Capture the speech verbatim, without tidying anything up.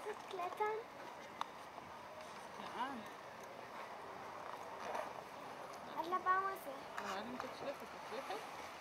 קצת קלטן? לאן? עד לבאום הזה. לאן אם תצליחי? תצליחי?